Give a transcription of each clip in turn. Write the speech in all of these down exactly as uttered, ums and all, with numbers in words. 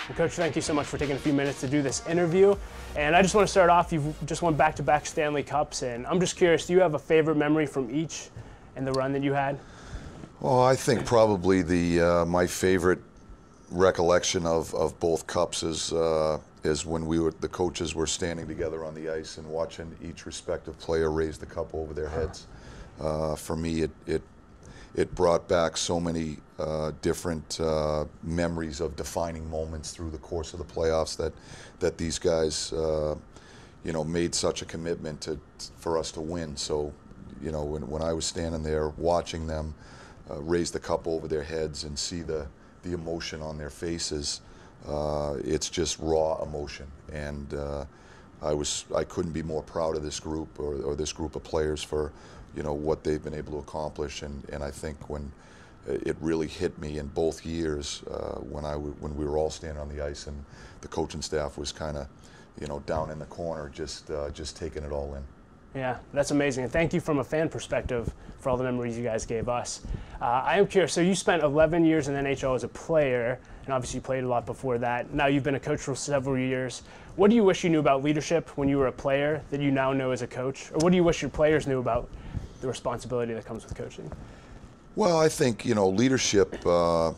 Well, Coach, thank you so much for taking a few minutes to do this interview. And I just want to start off, you've just won back-to-back Stanley Cups, and I'm just curious, do you have a favorite memory from each and the run that you had? Well, I think probably the uh, my favorite recollection of, of both cups is uh, is when we were the coaches were standing together on the ice and watching each respective player raise the cup over their heads. Uh, for me, it it it brought back so many uh, different uh, memories of defining moments through the course of the playoffs that that these guys uh, you know made such a commitment to for us to win. So you know when when I was standing there watching them uh, raise the cup over their heads and see the the emotion on their faces, uh, it's just raw emotion, and uh, I was I couldn't be more proud of this group or, or this group of players for you know what they've been able to accomplish, and, and I think when it really hit me in both years uh, when I w when we were all standing on the ice and the coaching staff was kind of you know down in the corner just uh, just taking it all in. Yeah, that's amazing. And thank you from a fan perspective for all the memories you guys gave us. Uh, I am curious, so you spent eleven years in the N H L as a player, and obviously you played a lot before that. Now you've been a coach for several years. What do you wish you knew about leadership when you were a player that you now know as a coach? Or what do you wish your players knew about the responsibility that comes with coaching? Well, I think, you know, leadership, uh,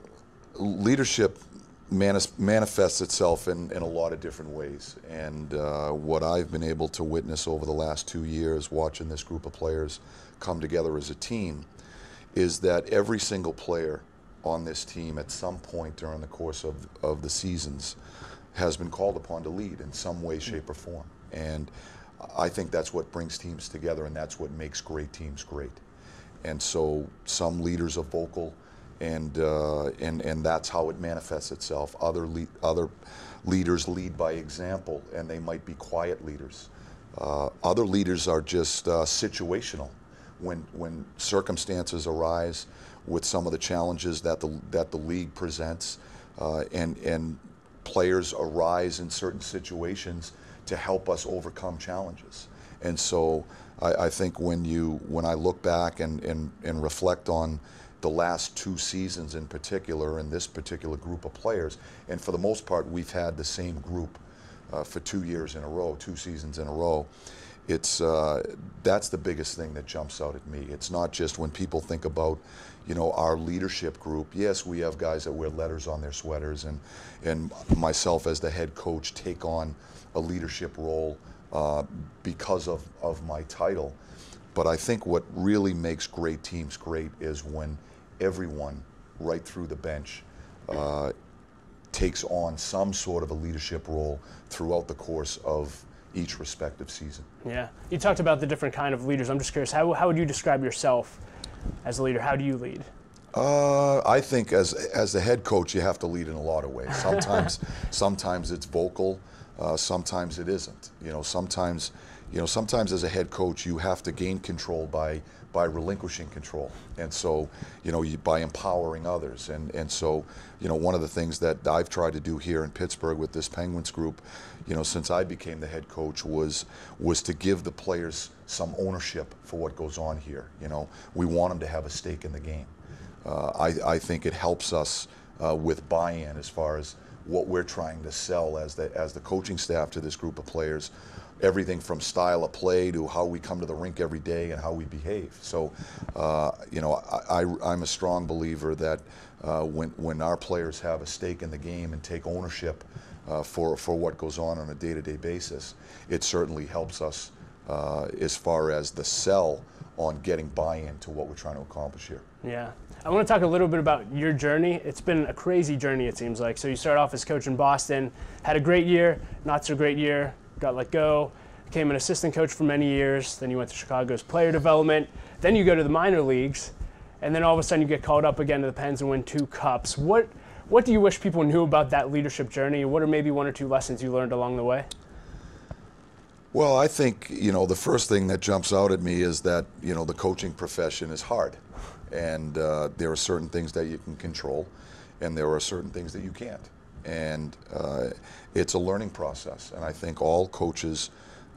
leadership Manis manifests itself in, in a lot of different ways, and uh, what I've been able to witness over the last two years watching this group of players come together as a team is that every single player on this team at some point during the course of, of the seasons has been called upon to lead in some way, shape, or form, and I think that's what brings teams together, and that's what makes great teams great. And so some leaders are vocal, and uh, and and that's how it manifests itself. Other le other leaders lead by example, and they might be quiet leaders. Uh, other leaders are just uh, situational. When when circumstances arise with some of the challenges that the that the league presents, uh, and and players arise in certain situations to help us overcome challenges. And so I, I think when you when I look back and and and reflect on the last two seasons in particular, and this particular group of players, and for the most part we've had the same group uh, for two years in a row, two seasons in a row. It's uh, that's the biggest thing that jumps out at me. It's not just when people think about, you know, our leadership group. Yes, we have guys that wear letters on their sweaters, and and myself as the head coach take on a leadership role uh, because of of my title. But I think what really makes great teams great is when everyone, right through the bench, uh, takes on some sort of a leadership role throughout the course of each respective season. Yeah, you talked about the different kind of leaders. I'm just curious, how, how would you describe yourself as a leader? How do you lead? Uh, I think as as the head coach, you have to lead in a lot of ways. Sometimes, sometimes it's vocal. Uh, sometimes it isn't. You know, sometimes, you know, sometimes as a head coach, you have to gain control by by relinquishing control, and so, you know, you, by empowering others. And and so, you know, one of the things that I've tried to do here in Pittsburgh with this Penguins group, you know, since I became the head coach, was was to give the players some ownership for what goes on here. You know, we want them to have a stake in the game. Uh, I I think it helps us uh, with buy-in as far as what we're trying to sell as the as the coaching staff to this group of players, everything from style of play to how we come to the rink every day and how we behave. So, uh, you know, I, I, I'm a strong believer that uh, when when our players have a stake in the game and take ownership uh, for for what goes on on a day-to-day basis, it certainly helps us uh, as far as the sell on getting buy-in to what we're trying to accomplish here. Yeah. I want to talk a little bit about your journey. It's been a crazy journey, it seems like. So you started off as coach in Boston, had a great year, not so great year, got let go, became an assistant coach for many years, then you went to Chicago's player development, then you go to the minor leagues, and then all of a sudden you get called up again to the Pens and win two cups. What, what do you wish people knew about that leadership journey? What are maybe one or two lessons you learned along the way? Well, I think, you know, the first thing that jumps out at me is that, you know, the coaching profession is hard. And uh, there are certain things that you can control, and there are certain things that you can't. And uh, it's a learning process. And I think all coaches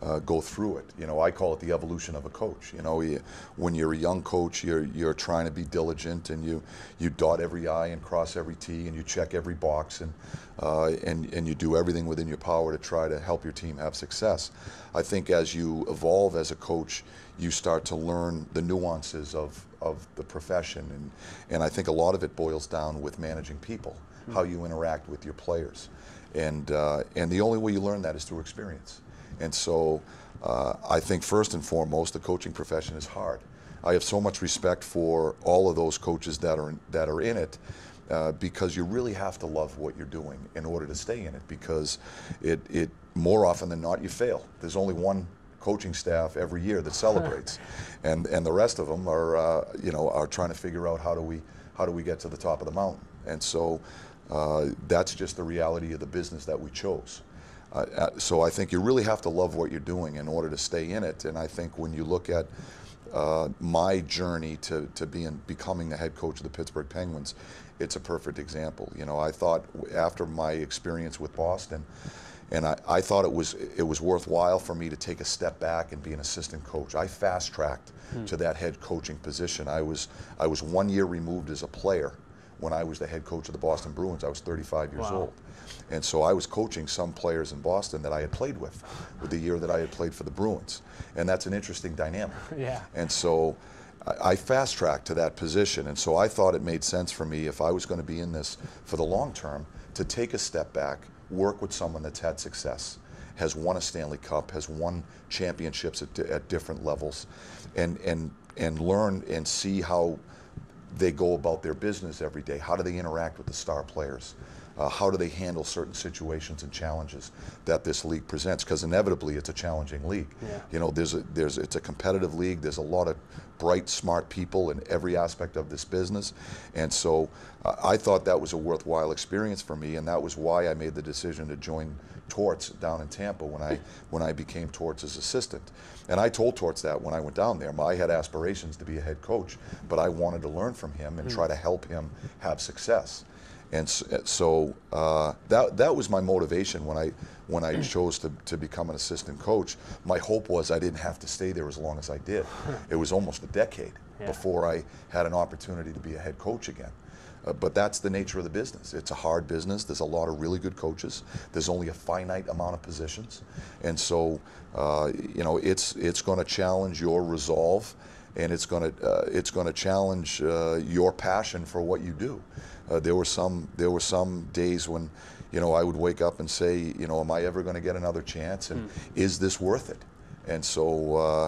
uh, go through it. You know, I call it the evolution of a coach. You know, you, when you're a young coach, you're you're trying to be diligent, and you you dot every I and cross every T, and you check every box, and uh, and and you do everything within your power to try to help your team have success. I think as you evolve as a coach, you start to learn the nuances of of the profession, and and I think a lot of it boils down with managing people, mm-hmm. how you interact with your players, and uh, and the only way you learn that is through experience. And so uh, I think first and foremost, the coaching profession is hard. I have so much respect for all of those coaches that are in, that are in it, uh, because you really have to love what you're doing in order to stay in it, because it, it more often than not you fail. There's only one coaching staff every year that celebrates, and and the rest of them are uh, you know are trying to figure out how do we how do we get to the top of the mountain. And so uh, that's just the reality of the business that we chose. Uh, so I think you really have to love what you're doing in order to stay in it. And I think when you look at uh, my journey to, to being, becoming the head coach of the Pittsburgh Penguins, it's a perfect example. You know, I thought after my experience with Boston, and I, I thought it was it was worthwhile for me to take a step back and be an assistant coach. I fast-tracked hmm. to that head coaching position. I was I was one year removed as a player when I was the head coach of the Boston Bruins. I was thirty-five years wow. old. And so I was coaching some players in Boston that I had played with, with the year that I had played for the Bruins. And that's an interesting dynamic. Yeah. And so I, I fast-tracked to that position. And so I thought it made sense for me, if I was going to be in this for the long term, to take a step back, work with someone that's had success, has won a Stanley Cup, has won championships at, at different levels, and, and, and learn and see how they go about their business every day. How do they interact with the star players? Uh, how do they handle certain situations and challenges that this league presents? Because inevitably, it's a challenging league. Yeah. You know, there's a, there's it's a competitive league. There's a lot of bright, smart people in every aspect of this business, and so uh, I thought that was a worthwhile experience for me, and that was why I made the decision to join Torts down in Tampa when I when I became Torts' assistant. And I told Torts that when I went down there. I had aspirations to be a head coach, but I wanted to learn from him and mm. try to help him have success. And so uh, that that was my motivation when I when I chose to, to become an assistant coach. My hope was I didn't have to stay there as long as I did. It was almost a decade yeah. before I had an opportunity to be a head coach again. Uh, but that's the nature of the business. It's a hard business. There's a lot of really good coaches. There's only a finite amount of positions, and so uh, you know it's it's going to challenge your resolve, and it's going to uh, it's going to challenge uh, your passion for what you do. Uh, there were some there were some days when, you know, I would wake up and say, you know, am I ever going to get another chance, and mm. is this worth it? And so, uh,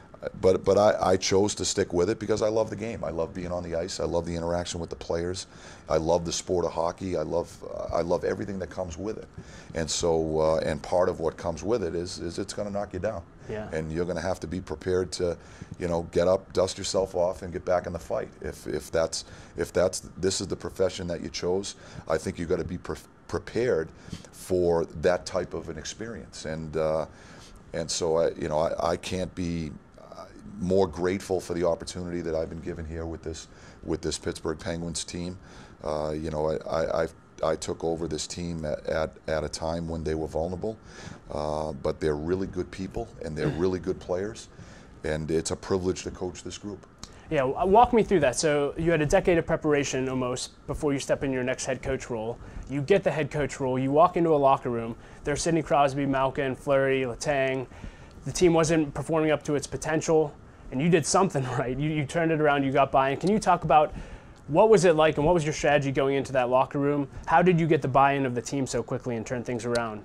but but I, I chose to stick with it because I love the game. I love being on the ice. I love the interaction with the players. I love the sport of hockey. I love uh, I love everything that comes with it. And so, uh, and part of what comes with it is is it's going to knock you down. Yeah. And you're going to have to be prepared to, you know, get up, dust yourself off, and get back in the fight. If if that's if that's this is the profession that you chose, I think you've got to be pre prepared for that type of an experience. And uh, and so I you know I, I can't be more grateful for the opportunity that I've been given here with this with this Pittsburgh Penguins team. Uh, you know, I, I I took over this team at, at, at a time when they were vulnerable, uh, but they're really good people and they're really good players, and it's a privilege to coach this group. Yeah, walk me through that. So you had a decade of preparation almost before you step in your next head coach role. You get the head coach role. You walk into a locker room. There's Sidney Crosby, Malkin, Fleury, Letang. The team wasn't performing up to its potential, and you did something right. You, you turned it around. You got buy-in. Can you talk about what was it like, and what was your strategy going into that locker room? How did you get the buy-in of the team so quickly and turn things around?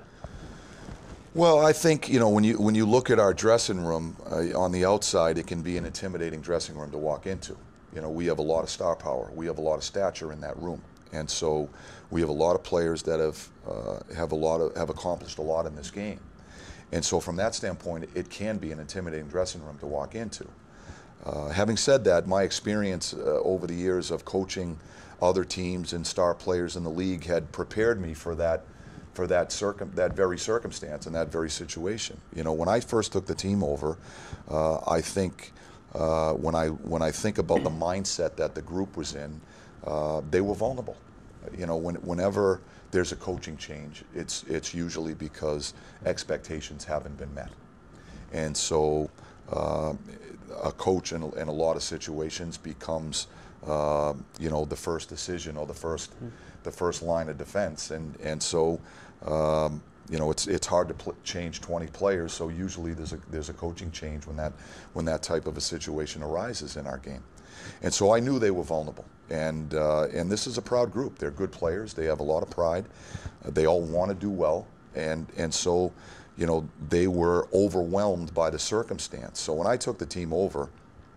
Well, I think, you know, when you when you look at our dressing room uh, on the outside, it can be an intimidating dressing room to walk into. You know, we have a lot of star power. We have a lot of stature in that room, and so we have a lot of players that have uh, have a lot of have accomplished a lot in this game. And so from that standpoint, it can be an intimidating dressing room to walk into. Uh, having said that, my experience uh, over the years of coaching other teams and star players in the league had prepared me for that, for that circum that very circumstance and that very situation. You know, when I first took the team over, uh, I think uh, when I when I think about the mindset that the group was in, uh, they were vulnerable. You know, when, whenever there's a coaching change, it's it's usually because expectations haven't been met. And so uh, a coach in, in a lot of situations becomes, uh, you know, the first decision or the first, mm-hmm. the first line of defense. And, and so, um, you know, it's it's hard to pl change twenty players. So usually there's a there's a coaching change when that when that type of a situation arises in our game. And so I knew they were vulnerable. And uh, and this is a proud group. They're good players. They have a lot of pride. Uh, they all want to do well. And and so, you know, they were overwhelmed by the circumstance. So when I took the team over,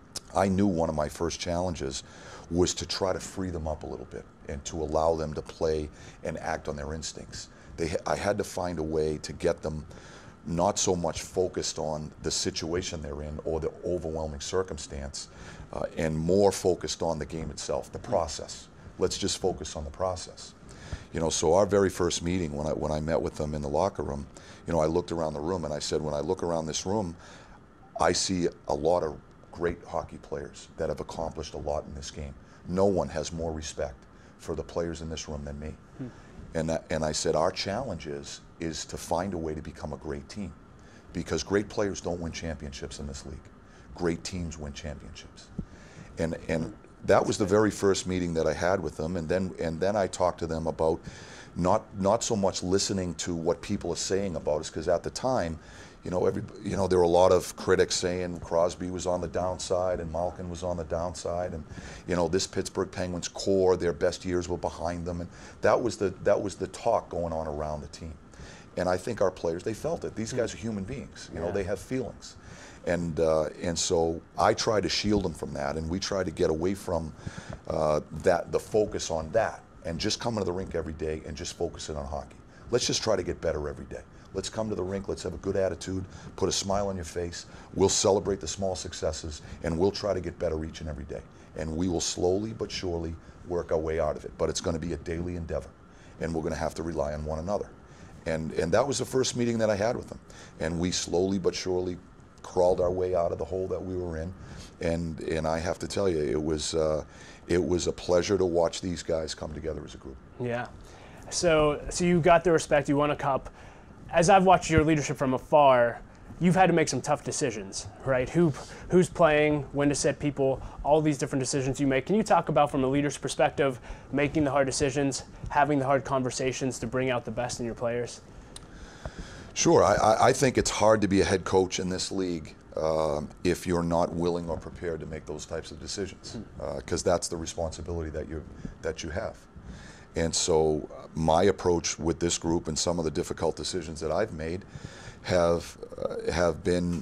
I knew one of my first challenges was to try to free them up a little bit and to allow them to play and act on their instincts. They, I had to find a way to get them not so much focused on the situation they're in or the overwhelming circumstance, uh, and more focused on the game itself, the process. Let's just focus on the process. You know, so our very first meeting, when I, when I met with them in the locker room, you know, I looked around the room and I said, when I look around this room, I see a lot of great hockey players that have accomplished a lot in this game. No one has more respect for the players in this room than me. Hmm. And, that, and I said, our challenge is, is to find a way to become a great team. Because great players don't win championships in this league. Great teams win championships. And, and that was the very first meeting that I had with them. And then, and then I talked to them about not, not so much listening to what people are saying about us, because at the time, you know, every, you know, there were a lot of critics saying Crosby was on the downside and Malkin was on the downside, and you know, this Pittsburgh Penguins core, their best years were behind them, and that was the that was the talk going on around the team. And I think our players, they felt it. These guys are human beings. You know, yeah. They have feelings, and uh, and so I try to shield them from that, and we try to get away from uh, that, the focus on that, and just come into the rink every day and just focus it on hockey. Let's just try to get better every day. Let's come to the rink, let's have a good attitude, put a smile on your face, we'll celebrate the small successes, and we'll try to get better each and every day. And we will slowly but surely work our way out of it. But it's going to be a daily endeavor, and we're going to have to rely on one another. And, and that was the first meeting that I had with them. And we slowly but surely crawled our way out of the hole that we were in. And, and I have to tell you, it was, uh, it was a pleasure to watch these guys come together as a group. Yeah. So, so you got the respect, you won a cup. As I've watched your leadership from afar, you've had to make some tough decisions, right? Who, who's playing, when to sit people, all these different decisions you make. Can you talk about, from a leader's perspective, making the hard decisions, having the hard conversations to bring out the best in your players? Sure. I, I think it's hard to be a head coach in this league um, if you're not willing or prepared to make those types of decisions, because uh, that's the responsibility that you, that you have. And so my approach with this group and some of the difficult decisions that I've made have uh, have been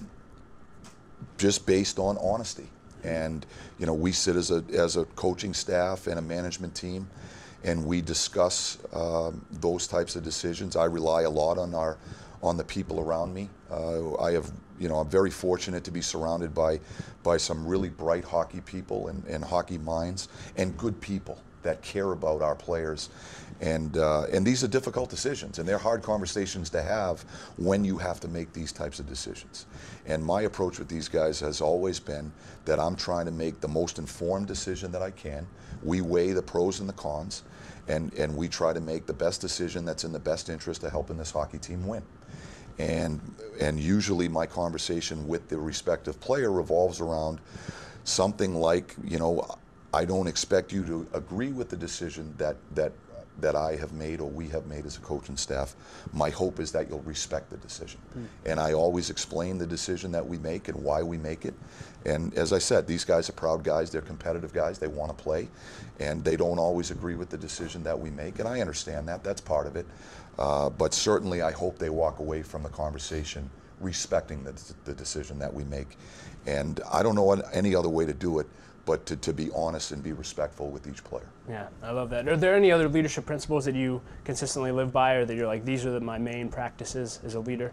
just based on honesty. And you know, we sit as a as a coaching staff and a management team, and we discuss um, those types of decisions. I rely a lot on our on the people around me. Uh, I have, you know, I'm very fortunate to be surrounded by by some really bright hockey people and, and hockey minds and good people that care about our players, and uh, and these are difficult decisions, and they're hard conversations to have when you have to make these types of decisions. And my approach with these guys has always been that I'm trying to make the most informed decision that I can. We weigh the pros and the cons, and and we try to make the best decision that's in the best interest of helping this hockey team win. And and usually my conversation with the respective player revolves around something like, you know, I don't expect you to agree with the decision that, that, that I have made or we have made as a coaching staff. My hope is that you'll respect the decision. Mm. And I always explain the decision that we make and why we make it. And as I said, these guys are proud guys, they're competitive guys, they want to play, and they don't always agree with the decision that we make, and I understand that, that's part of it. Uh, but certainly I hope they walk away from the conversation respecting the, the decision that we make. And I don't know any other way to do it but to, to be honest and be respectful with each player. Yeah, I love that. Are there any other leadership principles that you consistently live by, or that you're like, these are the, my main practices as a leader?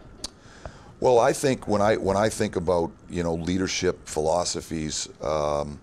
Well, I think when I when I think about, you know, leadership philosophies, um,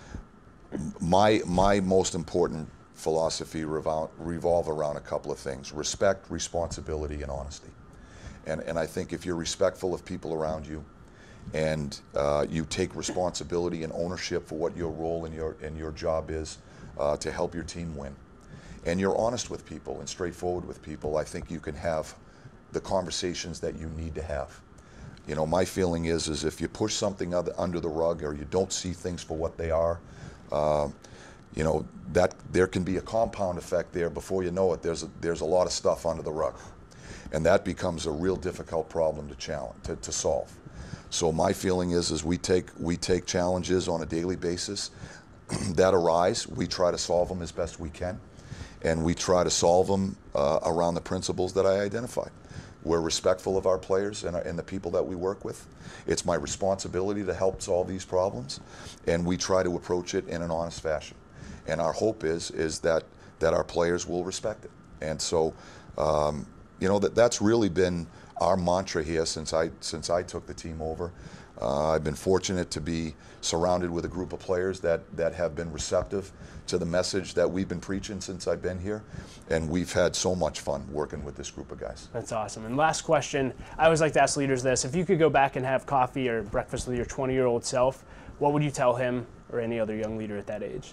my my most important philosophy revol revolve around a couple of things: respect, responsibility, and honesty. And and I think if you're respectful of people around you, and uh, you take responsibility and ownership for what your role in your in your job is uh, to help your team win, and you're honest with people and straightforward with people, I think you can have the conversations that you need to have. You know, my feeling is, is if you push something other, under the rug, or you don't see things for what they are, uh, you know, that there can be a compound effect there. Before you know it, there's a, there's a lot of stuff under the rug. And that becomes a real difficult problem to challenge, to, to solve. So my feeling is, is we take, we take challenges on a daily basis that arise. We try to solve them as best we can. And we try to solve them uh, around the principles that I identified. We're respectful of our players and, and the people that we work with. It's my responsibility to help solve these problems, and we try to approach it in an honest fashion. And our hope is is that that our players will respect it. And so, um, you know, that that's really been our mantra here since I since I took the team over. Uh, I've been fortunate to be surrounded with a group of players that, that have been receptive to the message that we've been preaching since I've been here, and we've had so much fun working with this group of guys. That's awesome. And last question, I always like to ask leaders this. If you could go back and have coffee or breakfast with your twenty-year-old self, what would you tell him or any other young leader at that age?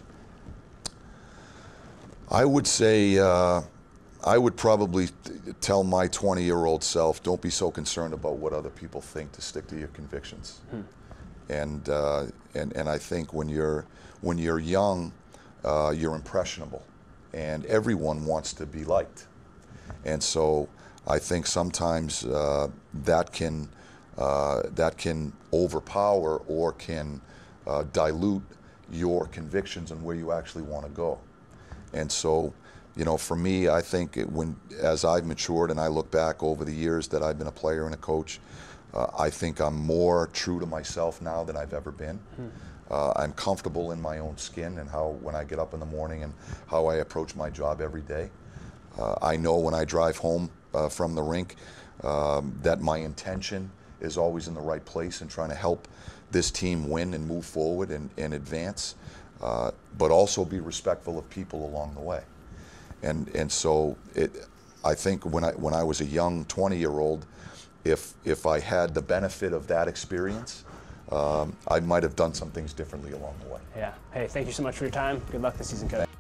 I would say, uh, I would probably tell my twenty-year-old self, don't be so concerned about what other people think, to stick to your convictions. Hmm. And, uh, and, and I think when you're, when you're young, uh, you're impressionable, and everyone wants to be liked. And so I think sometimes uh, that, can, uh, that can overpower or can uh, dilute your convictions and where you actually want to go. And so, you know, for me, I think it, when, as I've matured and I look back over the years that I've been a player and a coach, uh, I think I'm more true to myself now than I've ever been. Hmm. Uh, I'm comfortable in my own skin and how, when I get up in the morning and how I approach my job every day. Uh, I know when I drive home uh, from the rink um, that my intention is always in the right place and trying to help this team win and move forward and, and advance, uh, but also be respectful of people along the way. And and so it, I think when I when I was a young twenty-year-old, if if I had the benefit of that experience, um, I might have done some things differently along the way. Yeah. Hey, thank you so much for your time. Good luck this season, Coach.